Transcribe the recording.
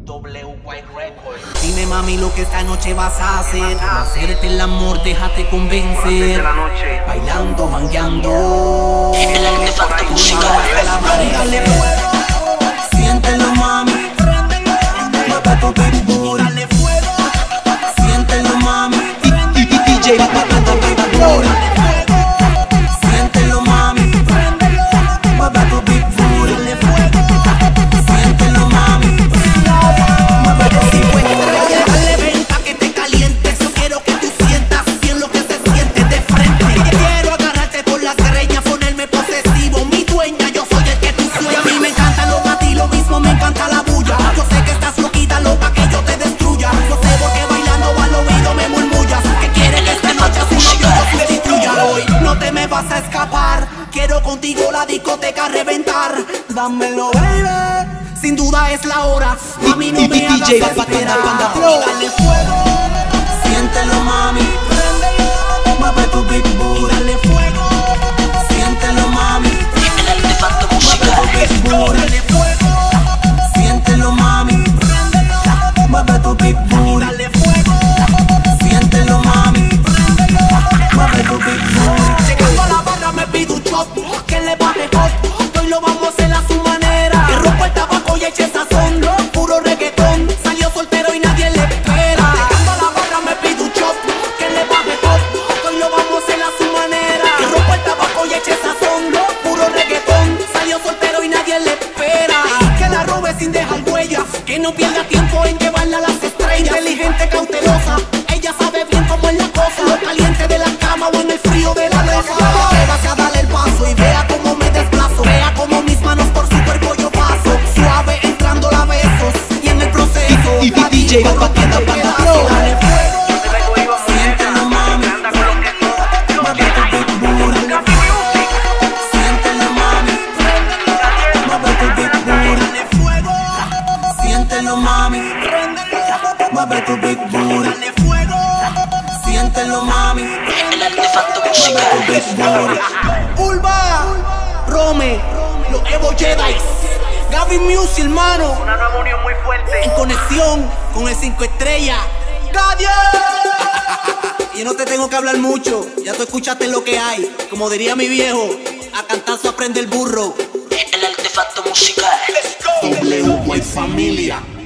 WY Records. Dime mami lo que esta noche vas a hacer. Hacerte el amor, déjate convencer. Bailando, mangueando. El artefacto musical. Dale fuego, siéntelo mami. Mata tu pitbull. Dale fuego, siéntelo mami. DJ mata tu pitbull. Dale fuego, siéntelo mami. Mata tu pitbull. Dale fuego, siéntelo mami. Mata tu pitbull. Dale ven pa' que te calientes. Yo quiero que tú sientas bien lo que se siente de frente. Quiero agarrarte por las greñas, ponerme posesivo. Mi dueña, yo soy el que tú sueñas. A mí me encantan los gatos y lo mismo me encanta la bulla. Yo sé que estás loquita, loca, que yo te destruya. Yo sé porque bailando al oído me murmullas que quieres que esta noche así yo sustituya. Hoy no te me vas a escapar. Quiero contigo la discoteca reventar. Dámelo, baby. Sin duda es la hora. A mí no me hagas esperar. Dale fuego, siéntelo mami. Mueve tu pitbull. Dale fuego, siéntelo mami. El artefacto musical. Dale fuego, siéntelo mami. Mueve tu pitbull. Dale fuego, siéntelo mami. Mueve tu pitbull. Llegando a la barra me pido un shot, que le baje hot. Hoy lo vamos a hacer a su manera. Que rompa el tabaco y eche sazón. Puro reggaetón, salió soltero y nadie le espera. Llegando a la barra me pido un shot, que le baje hot. Hoy lo vamos a hacer a su manera. Que rompa el tabaco y eche sazón. Puro reggaetón, salió soltero y nadie le espera. Que la robe sin dejar huellas, que no pierda tiempo en llevarla a las estrellas. Inteligente, cautelosa, ella sabe bien cómo es la cosa. Lo caliente de la cama o en el frío de la losa. Atrévase a darle el paso y vea cómo me desplazo. Vea cómo mis manos por su cuerpo yo paso. Suave entrando a besos y en el proceso Y DJ va batiendo para el flow. Dale fuego, siéntelo mami. Mueve tu pitbull. Siéntelo mami. Mueve tu pitbull. Dale fuego, siéntelo mami. Mueve tu pitbull. Dale fuego, siéntelo mami. El artefacto musical. Ulva, Rome, los Evo Jedi, Gavin Music, hermano. Una nueva unión muy fuerte. En conexión con el 5 estrellas. ¡Gadia! Yo no te tengo que hablar mucho, ya tú escuchaste lo que hay. Como diría mi viejo, a cantazo aprende el burro. El artefacto musical. WY familia.